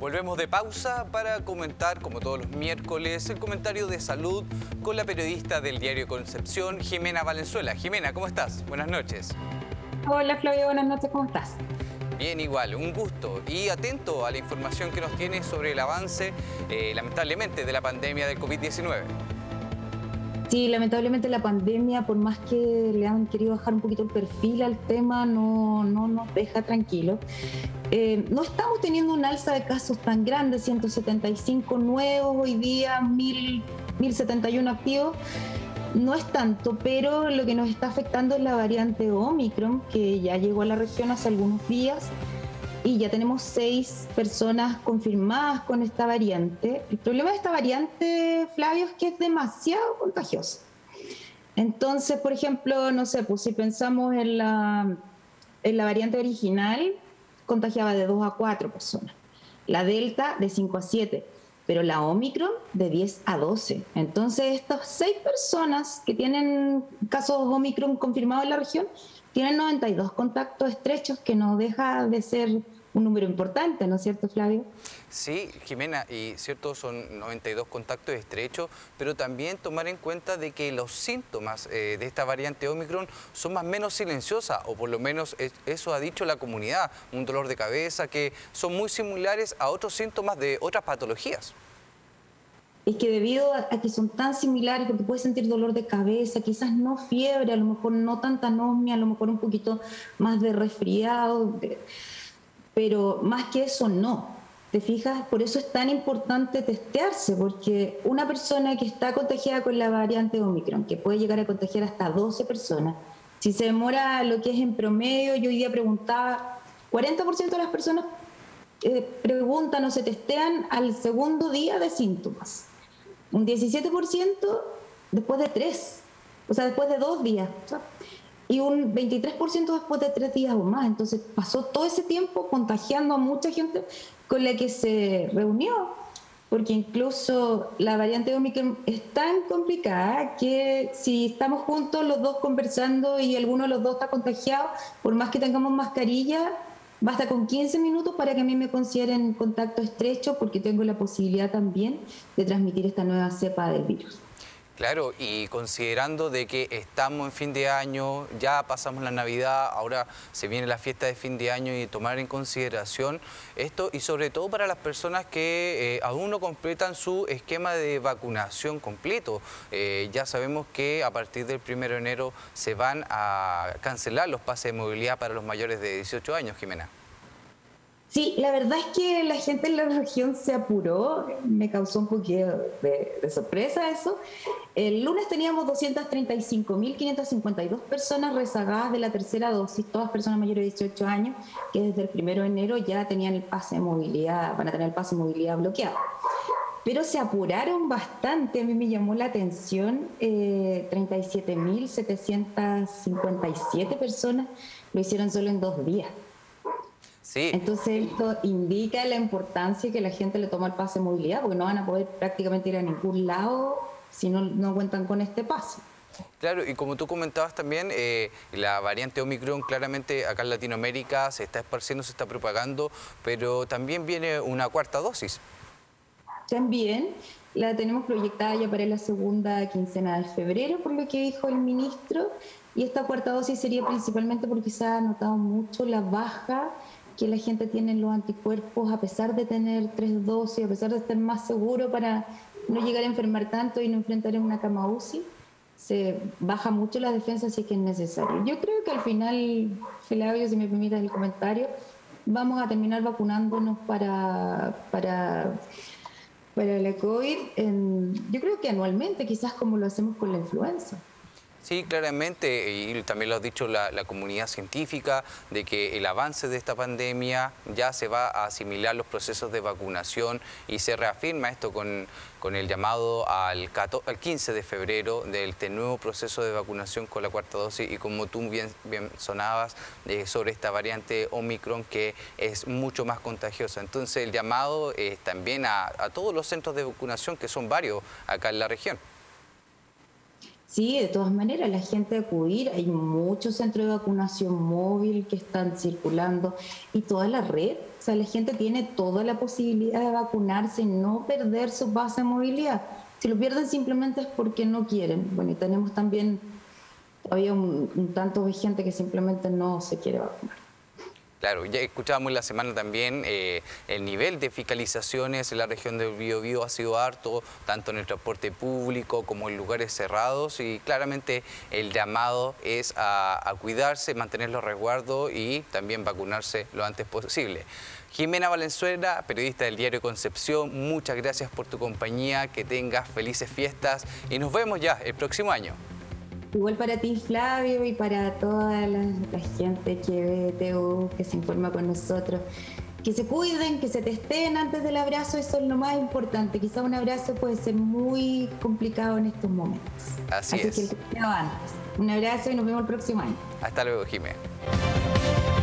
Volvemos de pausa para comentar, como todos los miércoles, el comentario de salud con la periodista del diario Concepción, Jimena Valenzuela. Jimena, ¿cómo estás? Buenas noches. Hola Flavio, buenas noches, ¿cómo estás? Bien, igual, un gusto y atento a la información que nos tiene sobre el avance, lamentablemente, de la pandemia del COVID-19. Sí, lamentablemente la pandemia, por más que le han querido bajar un poquito el perfil al tema, no nos deja tranquilos. No estamos teniendo un alza de casos tan grande, 175 nuevos hoy día, 1071 activos. No es tanto, pero lo que nos está afectando es la variante Omicron, que ya llegó a la región hace algunos días y ya tenemos 6 personas confirmadas con esta variante. El problema de esta variante, Flavio, es que es demasiado contagiosa. Entonces, por ejemplo, no sé, pues si pensamos en la variante original, contagiaba de 2 a 4 personas. La Delta de 5 a 7, pero la Omicron de 10 a 12. Entonces, estas 6 personas que tienen casos Omicron confirmados en la región tienen 92 contactos estrechos, que no deja de ser un número importante, ¿no es cierto, Flavio? Sí, Jimena, y cierto, son 92 contactos estrechos, pero también tomar en cuenta de que los síntomas de esta variante Omicron son más o menos silenciosas, o por lo menos eso ha dicho la comunidad, un dolor de cabeza, que son muy similares a otros síntomas de otras patologías. Es que debido a que son tan similares, porque puedes sentir dolor de cabeza, quizás no fiebre, a lo mejor no tanta anosmia, a lo mejor un poquito más de resfriado, pero más que eso no. ¿Te fijas? Por eso es tan importante testearse, porque una persona que está contagiada con la variante Omicron, que puede llegar a contagiar hasta 12 personas, si se demora lo que es en promedio, yo hoy día preguntaba, 40% de las personas preguntan o se testean al segundo día de síntomas. Un 17% después de 3, o sea, después de 2 días. Y un 23% después de 3 días o más. Entonces pasó todo ese tiempo contagiando a mucha gente con la que se reunió, porque incluso la variante Omicron es tan complicada que si estamos juntos los dos conversando y alguno de los dos está contagiado, por más que tengamos mascarilla, basta con 15 minutos para que a mí me consideren contacto estrecho, porque tengo la posibilidad también de transmitir esta nueva cepa del virus. Claro, y considerando de que estamos en fin de año, ya pasamos la Navidad, ahora se viene la fiesta de fin de año y tomar en consideración esto y sobre todo para las personas que aún no completan su esquema de vacunación completo. Ya sabemos que a partir del 1 de enero se van a cancelar los pases de movilidad para los mayores de 18 años, Jimena. Sí, la verdad es que la gente en la región se apuró, me causó un poquito de sorpresa eso. El lunes teníamos 235.552 personas rezagadas de la tercera dosis, todas personas mayores de 18 años, que desde el 1 de enero ya tenían el pase de movilidad, van a tener el pase de movilidad bloqueado. Pero se apuraron bastante, a mí me llamó la atención, 37.757 personas lo hicieron solo en 2 días. Sí. Entonces esto indica la importancia que la gente le toma el pase de movilidad, porque no van a poder prácticamente ir a ningún lado si no cuentan con este pase. Claro, y como tú comentabas también, la variante Omicron claramente acá en Latinoamérica se está esparciendo, se está propagando, pero también viene una cuarta dosis. También la tenemos proyectada ya para la segunda quincena de febrero, por lo que dijo el ministro, y esta cuarta dosis sería principalmente porque se ha notado mucho la baja que la gente tiene en los anticuerpos, a pesar de tener 3 dosis, a pesar de estar más seguro para no llegar a enfermar tanto y no enfrentar en una cama UCI, se baja mucho la defensa si es que es necesario. Yo creo que al final, Flavio, si me permites el comentario, vamos a terminar vacunándonos para la COVID, yo creo que anualmente, quizás como lo hacemos con la influenza. Sí, claramente, y también lo ha dicho la comunidad científica, de que el avance de esta pandemia ya se va a asimilar los procesos de vacunación y se reafirma esto con el llamado al 15 de febrero de este nuevo proceso de vacunación con la cuarta dosis y como tú bien sonabas sobre esta variante Omicron que es mucho más contagiosa. Entonces el llamado es también a todos los centros de vacunación, que son varios acá en la región. Sí, de todas maneras, la gente acudir, hay muchos centros de vacunación móvil que están circulando y toda la red, o sea, la gente tiene toda la posibilidad de vacunarse y no perder su base de movilidad. Si lo pierden simplemente es porque no quieren. Bueno, y tenemos también todavía un tanto de gente que simplemente no se quiere vacunar. Claro, ya escuchábamos la semana también el nivel de fiscalizaciones en la región del Biobío ha sido harto, tanto en el transporte público como en lugares cerrados, y claramente el llamado es a cuidarse, mantener los resguardos y también vacunarse lo antes posible. Jimena Valenzuela, periodista del diario Concepción, muchas gracias por tu compañía, que tengas felices fiestas y nos vemos ya el próximo año. Igual para ti, Flavio, y para toda la gente que ve TU, que se informa con nosotros. Que se cuiden, que se testen antes del abrazo, eso es lo más importante. Quizá un abrazo puede ser muy complicado en estos momentos. Así es. Que el testeo antes. Un abrazo y nos vemos el próximo año. Hasta luego, Jimena.